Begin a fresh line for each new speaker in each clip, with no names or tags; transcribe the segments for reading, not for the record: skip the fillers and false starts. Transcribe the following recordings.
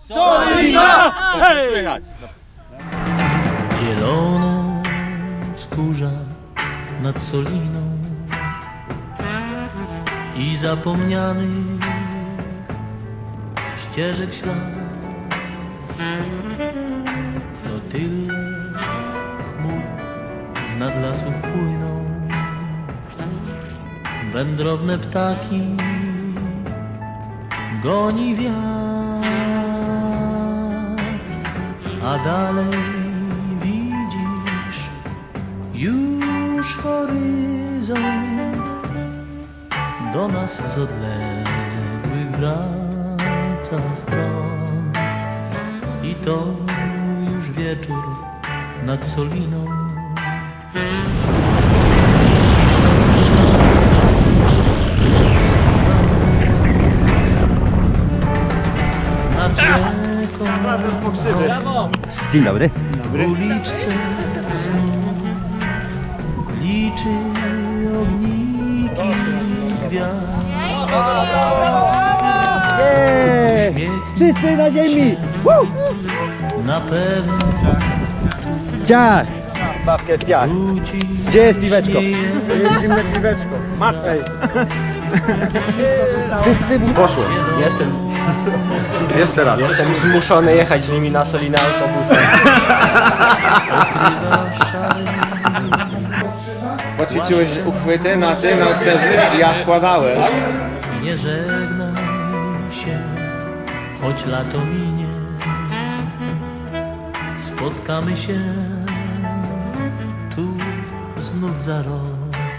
Solina! Hej!
Zielono wzgórza nad Soliną i zapomnianych ścieżek ślad. Flotyle chmur z nad lasów płyną, wędrowne ptaki goni wiatr, a dalej widzisz już horyzont, do nas z odległych wraca stron. I to już wieczór nad Soliną i cisza nad rzeką.
Dzień dobry.
W uliczce snu liczy ogniki gwiazd.
Wszyscy na ziemi!
Na pewno
Ciach! Stawkę w piach.
wróci.
Gdzie jest piweczko?
Jest zimne piweczko. Matkaj.
Poszło.
Jeszcze raz.
Jestem zmuszony jechać z nimi na Solinę autobusem.
Poćwiczyłeś uchwyty na tym, na krzyży i ja składałem.
Nie żegnaj się, choć lato minie. Spotkamy się tu znów za rok.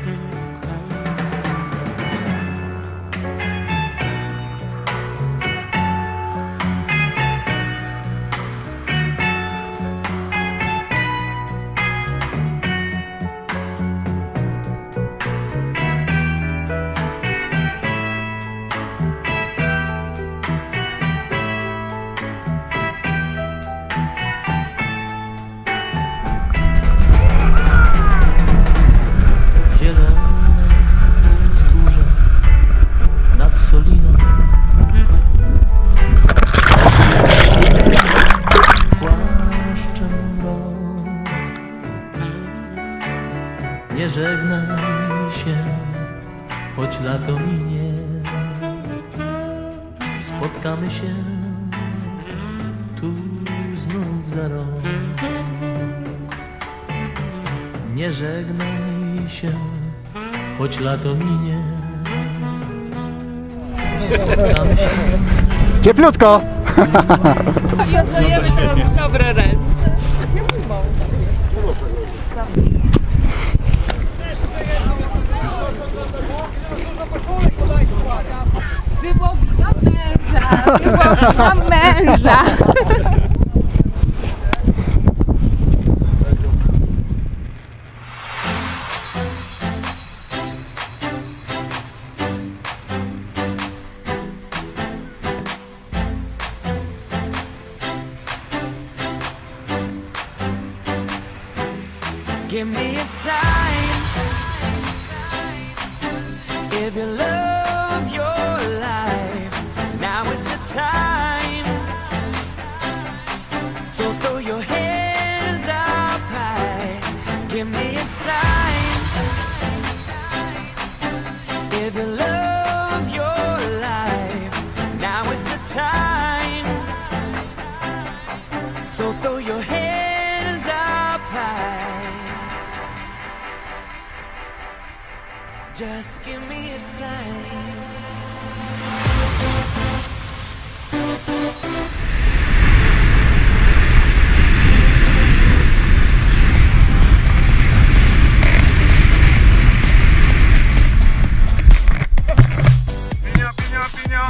Soliną płaszczem rąk. Nie żegnaj się, choć lato minie. Spotkamy się tu znów za rok. Nie żegnaj się, choć lato minie.
Cieplutko!
I oddajemy teraz dobre ręce. Wyłowiłam męża, wyłowiłam męża.
Give me a sign if you love your life. Now is the time. So throw your hands up high. Give me a sign if you love your life. Now is the time. So throw your hands up high. Just give me a sign.
Pinio.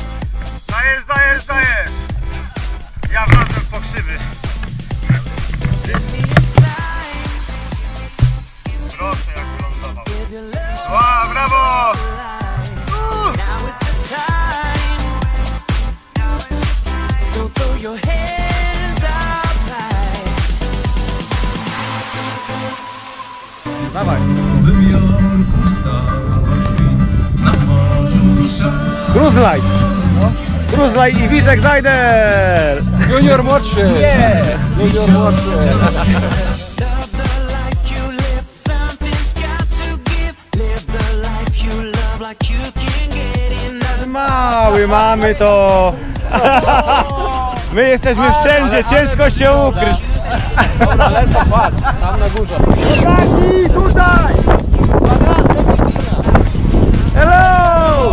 Dajesz. Ja wracam po krzywy. Proszę, jak wylądował. Wow, brawo!
Dawaj.
Cruise Light.
Gruzlaj i Witek Zajder!
Junior młodszy! Junior młodszy!
Love the life you live, something's got to give. Live the life you love like you can get enough.
Mały, mamy to! My jesteśmy wszędzie, ciężko się ukryć.
Dobra, lecą, patrz, tam na górze.
Chłopaki, tutaj! Hello!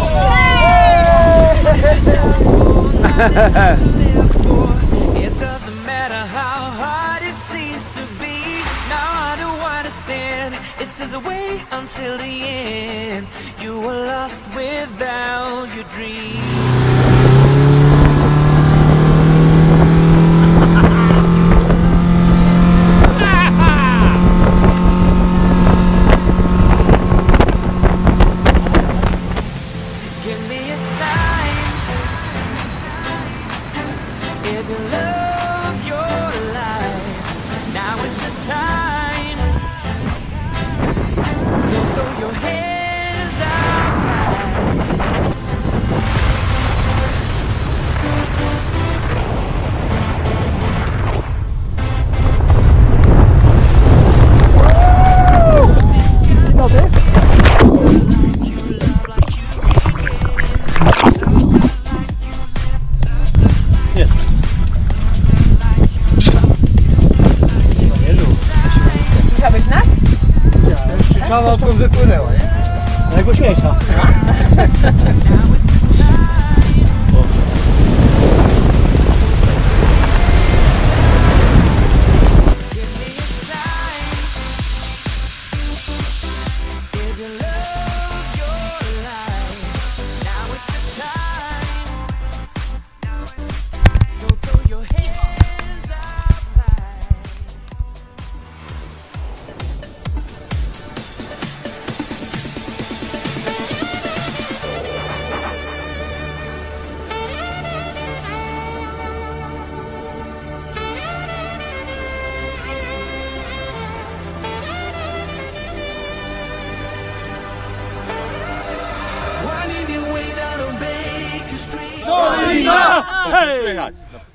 It doesn't matter how hard it seems to be. Now I don't understand. It's there's a way until the end. You were lost without your dream. Give me a sign if you love your life. Now is the time. So throw your hands up high.
Krzyczała, odkąd wypłynęła, nie? Najgłośniejsza.
If you love your life, now is the time. So throw your hands up high. Winding your way down on Baker Street.
Dolina! Hej!